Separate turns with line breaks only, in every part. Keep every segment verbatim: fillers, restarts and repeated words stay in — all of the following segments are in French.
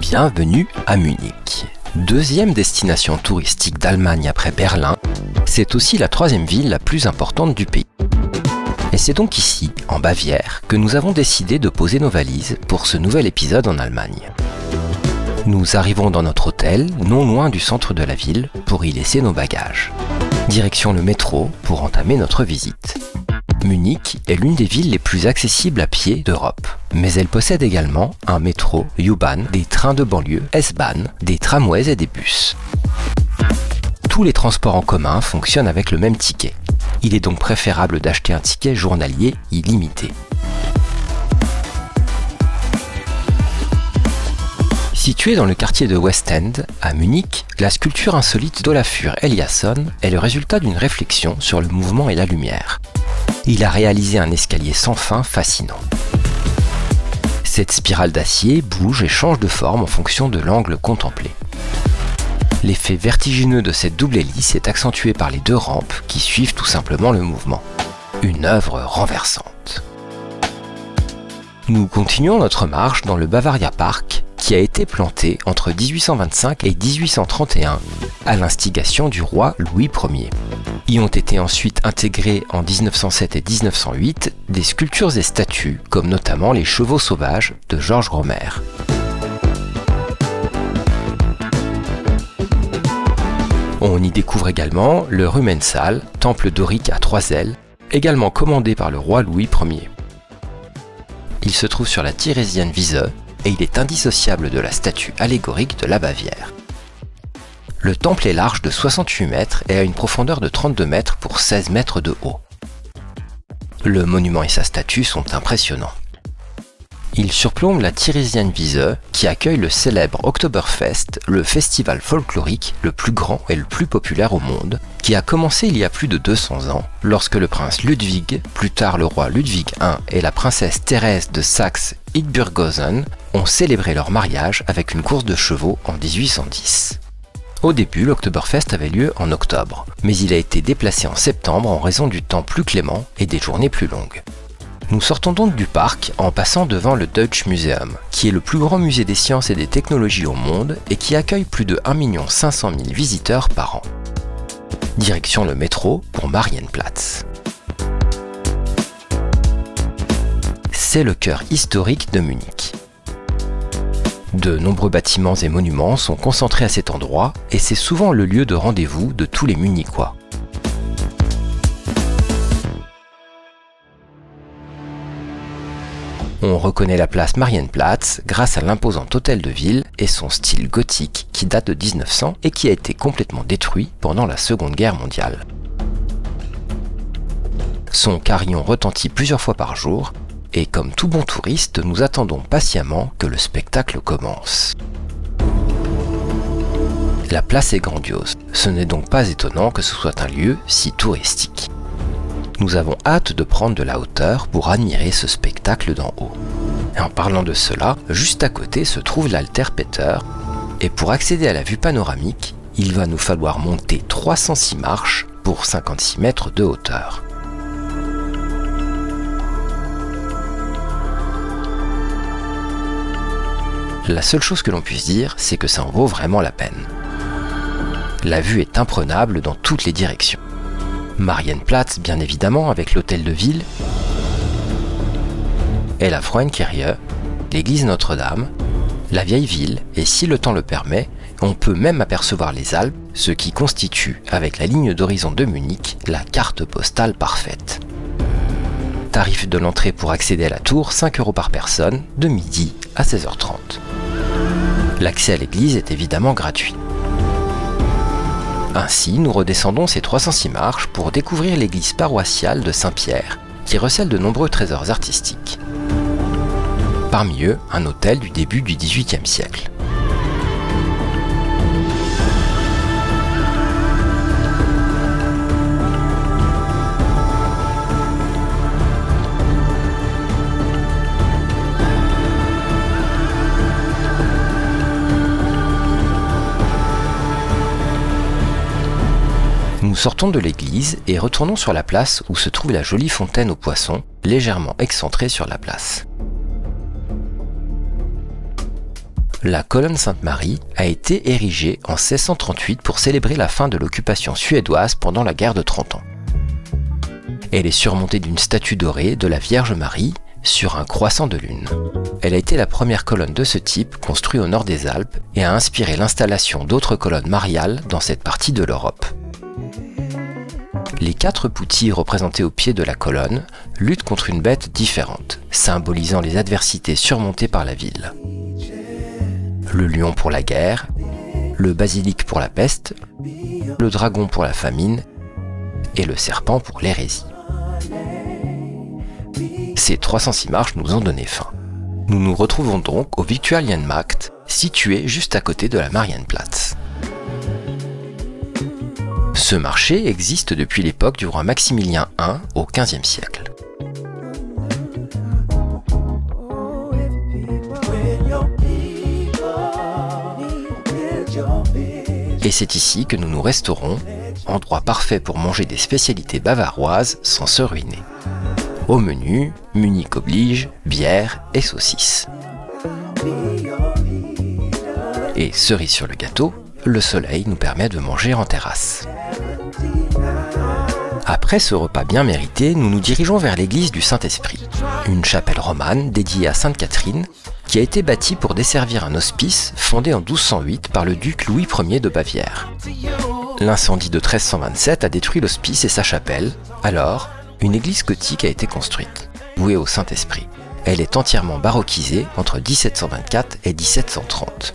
Bienvenue à Munich. Deuxième destination touristique d'Allemagne après Berlin, c'est aussi la troisième ville la plus importante du pays. Et c'est donc ici, en Bavière, que nous avons décidé de poser nos valises pour ce nouvel épisode en Allemagne. Nous arrivons dans notre hôtel, non loin du centre de la ville, pour y laisser nos bagages. Direction le métro pour entamer notre visite. Munich est l'une des villes les plus accessibles à pied d'Europe, mais elle possède également un métro, U-Bahn, des trains de banlieue, S-Bahn, des tramways et des bus. Tous les transports en commun fonctionnent avec le même ticket. Il est donc préférable d'acheter un ticket journalier illimité. Située dans le quartier de West End, à Munich, la sculpture insolite d'Olafur Eliasson est le résultat d'une réflexion sur le mouvement et la lumière. Il a réalisé un escalier sans fin fascinant. Cette spirale d'acier bouge et change de forme en fonction de l'angle contemplé. L'effet vertigineux de cette double hélice est accentué par les deux rampes qui suivent tout simplement le mouvement. Une œuvre renversante. Nous continuons notre marche dans le Bavaria Park, qui a été planté entre dix-huit cent vingt-cinq et dix-huit cent trente et un à l'instigation du roi Louis Premier. Y ont été ensuite intégrés en mille neuf cent sept et mille neuf cent huit des sculptures et statues, comme notamment les chevaux sauvages de Georges Romer. On y découvre également le Ruhmeshalle, temple dorique à trois ailes, également commandé par le roi Louis Premier. Il se trouve sur la Theresienwiese et il est indissociable de la statue allégorique de la Bavière. Le temple est large de soixante-huit mètres et a une profondeur de trente-deux mètres pour seize mètres de haut. Le monument et sa statue sont impressionnants. Il surplombe la Theresienwiese qui accueille le célèbre Oktoberfest, le festival folklorique le plus grand et le plus populaire au monde, qui a commencé il y a plus de deux cents ans, lorsque le prince Ludwig, plus tard le roi Ludwig Premier et la princesse Thérèse de Saxe-Hildburghausen ont célébré leur mariage avec une course de chevaux en mille huit cent dix. Au début, l'Oktoberfest avait lieu en octobre, mais il a été déplacé en septembre en raison du temps plus clément et des journées plus longues. Nous sortons donc du parc en passant devant le Deutsches Museum, qui est le plus grand musée des sciences et des technologies au monde et qui accueille plus de un million cinq cent mille visiteurs par an. Direction le métro pour Marienplatz. C'est le cœur historique de Munich. De nombreux bâtiments et monuments sont concentrés à cet endroit et c'est souvent le lieu de rendez-vous de tous les Munichois. On reconnaît la place Marienplatz grâce à l'imposant hôtel de ville et son style gothique qui date de mille neuf cents et qui a été complètement détruit pendant la Seconde Guerre mondiale. Son carillon retentit plusieurs fois par jour et comme tout bon touriste, nous attendons patiemment que le spectacle commence. La place est grandiose, ce n'est donc pas étonnant que ce soit un lieu si touristique. Nous avons hâte de prendre de la hauteur pour admirer ce spectacle d'en haut. Et en parlant de cela, juste à côté se trouve l'Alter Peter, et pour accéder à la vue panoramique, il va nous falloir monter trois cent six marches pour cinquante-six mètres de hauteur. La seule chose que l'on puisse dire, c'est que ça en vaut vraiment la peine. La vue est imprenable dans toutes les directions. Marienplatz, bien évidemment, avec l'hôtel de ville, et la Frauenkirche, l'église Notre-Dame, la vieille ville, et si le temps le permet, on peut même apercevoir les Alpes, ce qui constitue, avec la ligne d'horizon de Munich, la carte postale parfaite. Tarif de l'entrée pour accéder à la tour, cinq euros par personne, de midi à seize heures trente. L'accès à l'église est évidemment gratuit. Ainsi, nous redescendons ces trois cent six marches pour découvrir l'église paroissiale de Saint-Pierre, qui recèle de nombreux trésors artistiques. Parmi eux, un hôtel du début du dix-huitième siècle. Nous sortons de l'église et retournons sur la place où se trouve la jolie fontaine aux poissons, légèrement excentrée sur la place. La colonne Sainte-Marie a été érigée en seize cent trente-huit pour célébrer la fin de l'occupation suédoise pendant la guerre de Trente Ans. Elle est surmontée d'une statue dorée de la Vierge Marie sur un croissant de lune. Elle a été la première colonne de ce type construite au nord des Alpes et a inspiré l'installation d'autres colonnes mariales dans cette partie de l'Europe. Les quatre poutilles représentées au pied de la colonne luttent contre une bête différente, symbolisant les adversités surmontées par la ville. Le lion pour la guerre, le basilic pour la peste, le dragon pour la famine et le serpent pour l'hérésie. Ces trois cent six marches nous ont donné faim. Nous nous retrouvons donc au Viktualienmarkt, situé juste à côté de la Marienplatz. Ce marché existe depuis l'époque du roi Maximilien Premier au quinzième siècle. Et c'est ici que nous nous resterons, endroit parfait pour manger des spécialités bavaroises sans se ruiner. Au menu, Munich oblige, bière et saucisses. Et cerise sur le gâteau, le soleil nous permet de manger en terrasse. Après ce repas bien mérité, nous nous dirigeons vers l'église du Saint-Esprit, une chapelle romane dédiée à Sainte Catherine, qui a été bâtie pour desservir un hospice fondé en douze cent huit par le duc Louis Premier de Bavière. L'incendie de treize cent vingt-sept a détruit l'hospice et sa chapelle, alors une église gothique a été construite, vouée au Saint-Esprit. Elle est entièrement baroquisée entre dix-sept cent vingt-quatre et dix-sept cent trente.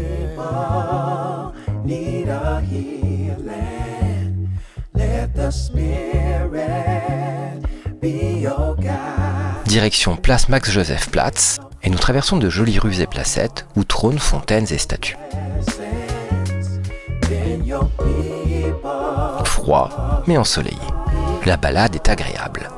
Direction place Max-Joseph-Platz, et nous traversons de jolies rues et placettes où trônent fontaines et statues. Froid, mais ensoleillé. La balade est agréable.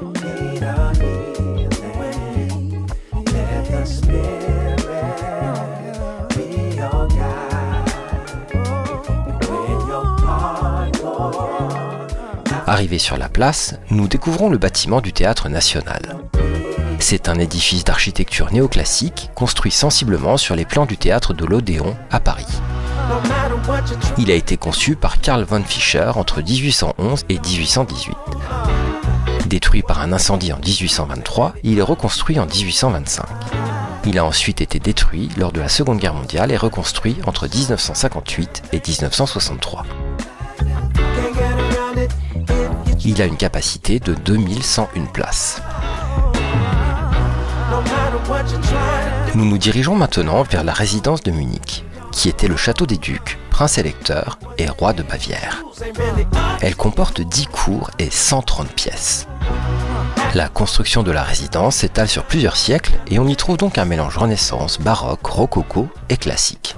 Arrivés sur la place, nous découvrons le bâtiment du Théâtre National. C'est un édifice d'architecture néoclassique construit sensiblement sur les plans du théâtre de l'Odéon à Paris. Il a été conçu par Karl von Fischer entre dix-huit cent onze et dix-huit cent dix-huit. Détruit par un incendie en dix-huit cent vingt-trois, il est reconstruit en dix-huit cent vingt-cinq. Il a ensuite été détruit lors de la Seconde Guerre mondiale et reconstruit entre dix-neuf cent cinquante-huit et dix-neuf cent soixante-trois. Il a une capacité de deux mille cent une places. Nous nous dirigeons maintenant vers la résidence de Munich, qui était le château des ducs, prince électeur et roi de Bavière. Elle comporte dix cours et cent trente pièces. La construction de la résidence s'étale sur plusieurs siècles et on y trouve donc un mélange renaissance, baroque, rococo et classique.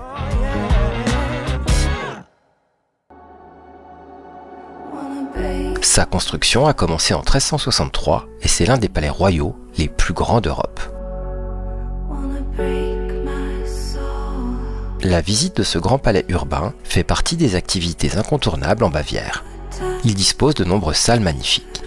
Sa construction a commencé en treize cent soixante-trois et c'est l'un des palais royaux les plus grands d'Europe. La visite de ce grand palais urbain fait partie des activités incontournables en Bavière. Il dispose de nombreuses salles magnifiques.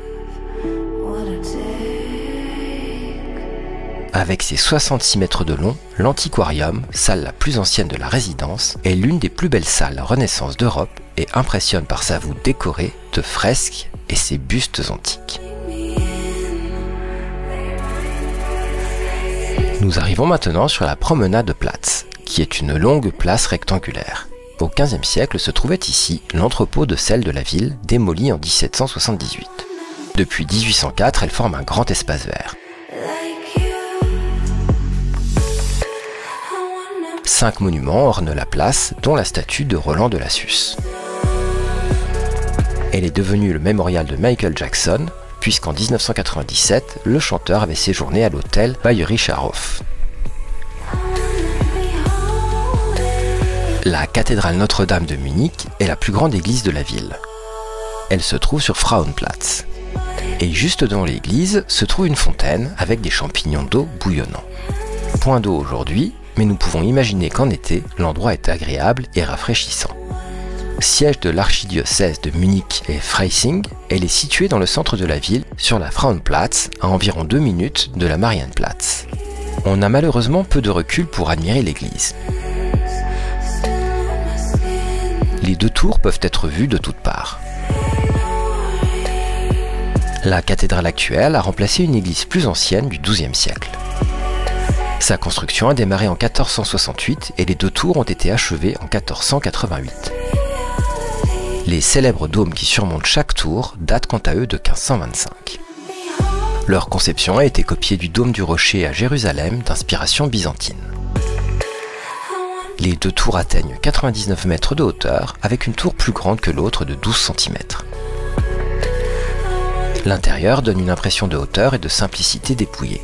Avec ses soixante-six mètres de long, l'Antiquarium, salle la plus ancienne de la résidence, est l'une des plus belles salles Renaissance d'Europe et impressionne par sa voûte décorée de fresques et ses bustes antiques. Nous arrivons maintenant sur la promenade de Platz, qui est une longue place rectangulaire. Au quinzième siècle se trouvait ici l'entrepôt de sel de la ville, démoli en dix-sept cent soixante-dix-huit. Depuis dix-huit cent quatre, elle forme un grand espace vert. Cinq monuments ornent la place, dont la statue de Roland de Lassus. Elle est devenue le mémorial de Michael Jackson, puisqu'en mille neuf cent quatre-vingt-dix-sept, le chanteur avait séjourné à l'hôtel Bayerischer Hof. La cathédrale Notre-Dame de Munich est la plus grande église de la ville. Elle se trouve sur Frauenplatz. Et juste devant l'église se trouve une fontaine avec des champignons d'eau bouillonnants. Point d'eau aujourd'hui, mais nous pouvons imaginer qu'en été, l'endroit est agréable et rafraîchissant. Siège de l'archidiocèse de Munich et Freising, elle est située dans le centre de la ville, sur la Frauenplatz, à environ deux minutes de la Marienplatz. On a malheureusement peu de recul pour admirer l'église. Les deux tours peuvent être vues de toutes parts. La cathédrale actuelle a remplacé une église plus ancienne du douzième siècle. Sa construction a démarré en quatorze cent soixante-huit et les deux tours ont été achevées en quatorze cent quatre-vingt-huit. Les célèbres dômes qui surmontent chaque tour datent quant à eux de quinze cent vingt-cinq. Leur conception a été copiée du dôme du Rocher à Jérusalem d'inspiration byzantine. Les deux tours atteignent quatre-vingt-dix-neuf mètres de hauteur avec une tour plus grande que l'autre de douze centimètres. L'intérieur donne une impression de hauteur et de simplicité dépouillée.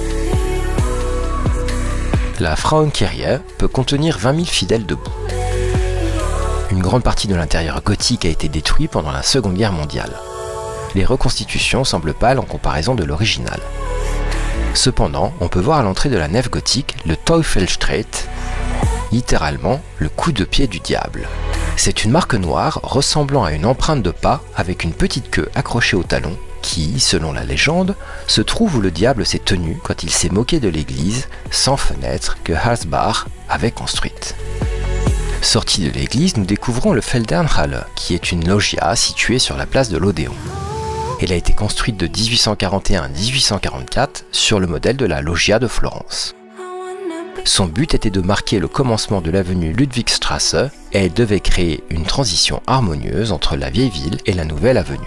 La Frauenkirche peut contenir vingt mille fidèles debout. Une grande partie de l'intérieur gothique a été détruite pendant la Seconde Guerre mondiale. Les reconstitutions semblent pâles en comparaison de l'original. Cependant, on peut voir à l'entrée de la nef gothique le Teufelstreit, littéralement le coup de pied du diable. C'est une marque noire ressemblant à une empreinte de pas avec une petite queue accrochée au talon qui, selon la légende, se trouve où le diable s'est tenu quand il s'est moqué de l'église sans fenêtre que Hasbach avait construite. Sorti de l'église, nous découvrons le Feldherrnhalle, qui est une loggia située sur la place de l'Odéon. Elle a été construite de dix-huit cent quarante et un à dix-huit cent quarante-quatre sur le modèle de la loggia de Florence. Son but était de marquer le commencement de l'avenue Ludwigstrasse et elle devait créer une transition harmonieuse entre la vieille ville et la nouvelle avenue.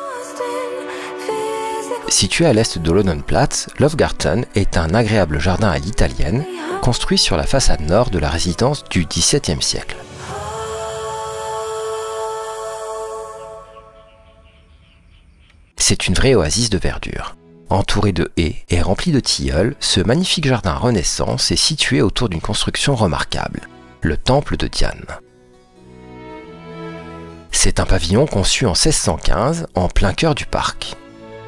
Situé à l'est de l'Odonplatz, Lofgarten est un agréable jardin à l'italienne, construit sur la façade nord de la résidence du dix-septième siècle. C'est une vraie oasis de verdure. Entouré de haies et rempli de tilleuls, ce magnifique jardin Renaissance est situé autour d'une construction remarquable, le temple de Diane. C'est un pavillon conçu en seize cent quinze, en plein cœur du parc.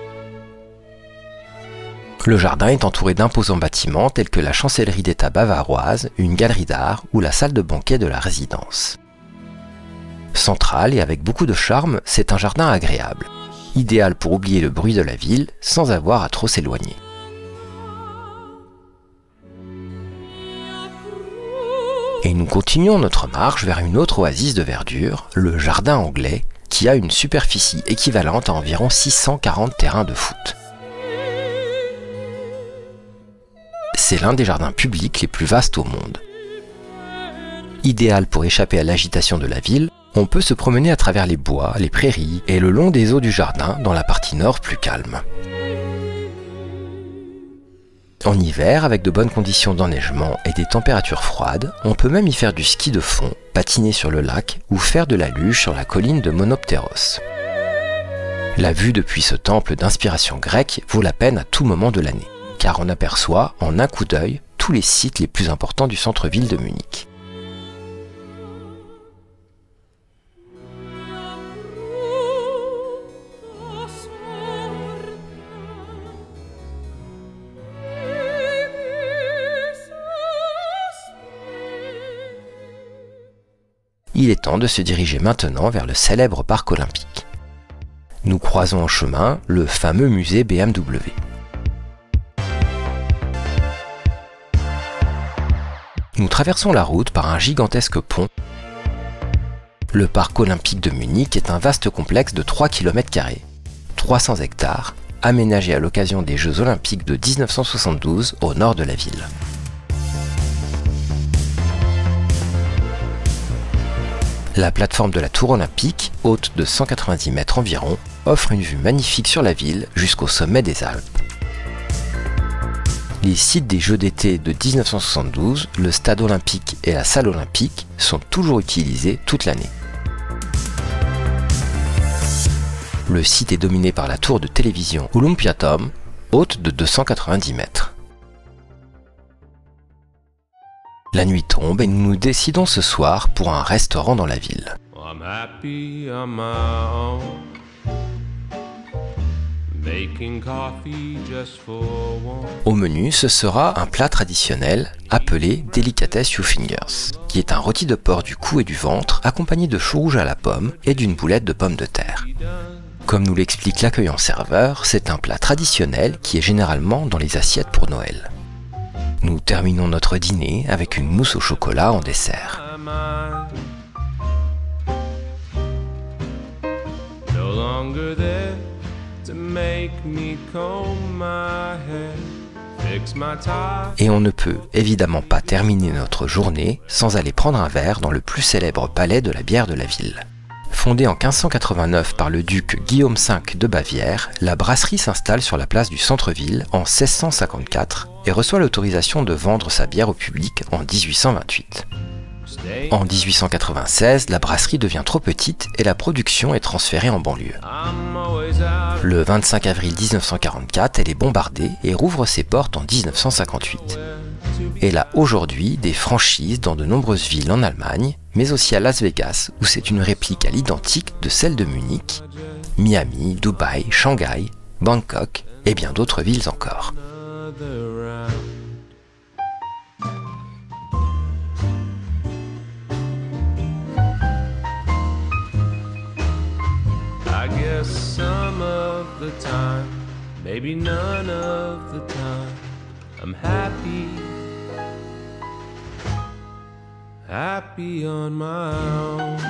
Le jardin est entouré d'imposants bâtiments tels que la chancellerie d'État bavaroise, une galerie d'art ou la salle de banquet de la résidence. Central et avec beaucoup de charme, c'est un jardin agréable, idéal pour oublier le bruit de la ville sans avoir à trop s'éloigner. Et nous continuons notre marche vers une autre oasis de verdure, le jardin anglais, qui a une superficie équivalente à environ six cent quarante terrains de foot. C'est l'un des jardins publics les plus vastes au monde. Idéal pour échapper à l'agitation de la ville, on peut se promener à travers les bois, les prairies et le long des eaux du jardin dans la partie nord plus calme. En hiver, avec de bonnes conditions d'enneigement et des températures froides, on peut même y faire du ski de fond, patiner sur le lac ou faire de la luge sur la colline de Monopteros. La vue depuis ce temple d'inspiration grecque vaut la peine à tout moment de l'année, car on aperçoit en un coup d'œil tous les sites les plus importants du centre-ville de Munich. Il est temps de se diriger maintenant vers le célèbre parc olympique. Nous croisons en chemin le fameux musée B M W. Nous traversons la route par un gigantesque pont. Le parc olympique de Munich est un vaste complexe de trois kilomètres carrés, trois cents hectares, aménagé à l'occasion des Jeux olympiques de mille neuf cent soixante-douze au nord de la ville. La plateforme de la tour olympique, haute de cent quatre-vingt-dix mètres environ, offre une vue magnifique sur la ville jusqu'au sommet des Alpes. Les sites des Jeux d'été de mille neuf cent soixante-douze, le stade olympique et la salle olympique sont toujours utilisés toute l'année. Le site est dominé par la tour de télévision Olympiaturm, haute de deux cent quatre-vingt-dix mètres. La nuit tombe et nous nous décidons ce soir pour un restaurant dans la ville. I'm happy on my own, making coffee just for one. Au menu, ce sera un plat traditionnel appelé Delicatesse Fingers, qui est un rôti de porc du cou et du ventre accompagné de chou rouge à la pomme et d'une boulette de pommes de terre. Comme nous l'explique l'accueillant serveur, c'est un plat traditionnel qui est généralement dans les assiettes pour Noël. Nous terminons notre dîner avec une mousse au chocolat en dessert. Et on ne peut évidemment pas terminer notre journée sans aller prendre un verre dans le plus célèbre palais de la bière de la ville. Fondée en quinze cent quatre-vingt-neuf par le duc Guillaume cinq de Bavière, la brasserie s'installe sur la place du centre-ville en seize cent cinquante-quatre et reçoit l'autorisation de vendre sa bière au public en dix-huit cent vingt-huit. En dix-huit cent quatre-vingt-seize, la brasserie devient trop petite et la production est transférée en banlieue. Le vingt-cinq avril mille neuf cent quarante-quatre, elle est bombardée et rouvre ses portes en mille neuf cent cinquante-huit. Elle a aujourd'hui des franchises dans de nombreuses villes en Allemagne, mais aussi à Las Vegas, où c'est une réplique à l'identique de celle de Munich, Miami, Dubaï, Shanghai, Bangkok et bien d'autres villes encore.
I guess some of the time, maybe none of the time, I'm happy, happy on my own.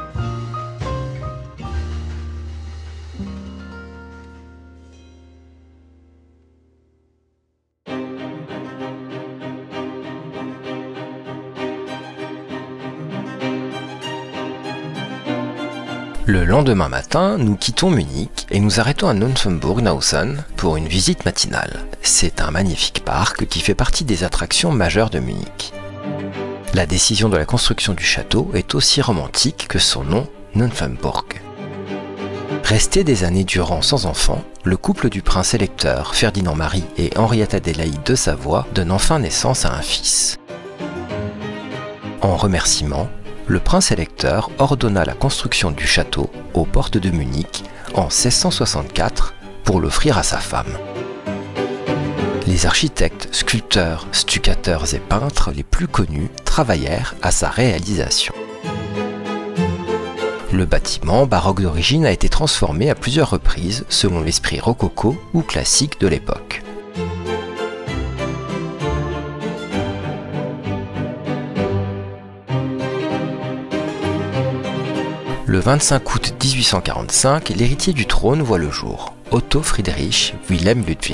Le lendemain matin, nous quittons Munich et nous arrêtons à Nymphenburg-Nausen pour une visite matinale. C'est un magnifique parc qui fait partie des attractions majeures de Munich. La décision de la construction du château est aussi romantique que son nom, Nymphenburg. Resté des années durant sans enfant, le couple du prince électeur Ferdinand-Marie et Henriette Adélaïde de Savoie donne enfin naissance à un fils. En remerciement, le prince électeur ordonna la construction du château aux portes de Munich en seize cent soixante-quatre pour l'offrir à sa femme. Les architectes, sculpteurs, stucateurs et peintres les plus connus travaillèrent à sa réalisation. Le bâtiment, baroque d'origine, a été transformé à plusieurs reprises selon l'esprit rococo ou classique de l'époque. Le vingt-cinq août mille huit cent quarante-cinq, l'héritier du trône voit le jour, Otto Friedrich Wilhelm Ludwig.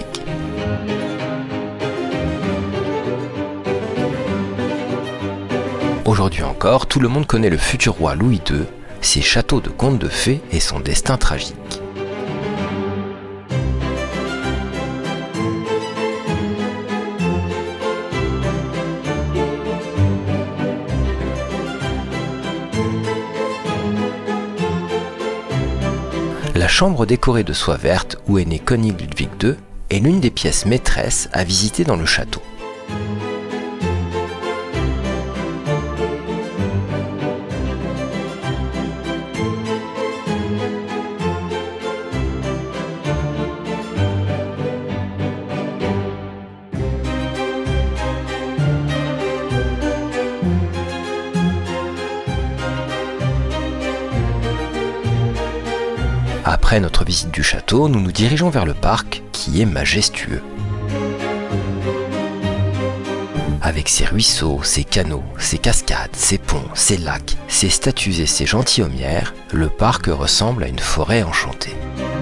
Aujourd'hui encore, tout le monde connaît le futur roi Louis deux, ses châteaux de contes de fées et son destin tragique. La chambre décorée de soie verte où est né König Ludwig deux est l'une des pièces maîtresses à visiter dans le château. Après notre visite du château, nous nous dirigeons vers le parc qui est majestueux. Avec ses ruisseaux, ses canaux, ses cascades, ses ponts, ses lacs, ses statues et ses gentilhommières, le parc ressemble à une forêt enchantée.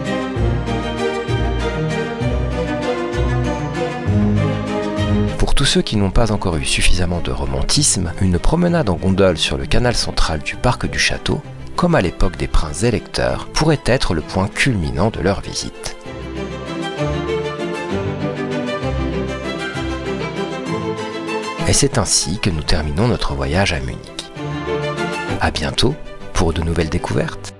Pour tous ceux qui n'ont pas encore eu suffisamment de romantisme, une promenade en gondole sur le canal central du parc du château, comme à l'époque des princes électeurs, pourrait être le point culminant de leur visite. Et c'est ainsi que nous terminons notre voyage à Munich. À bientôt pour de nouvelles découvertes.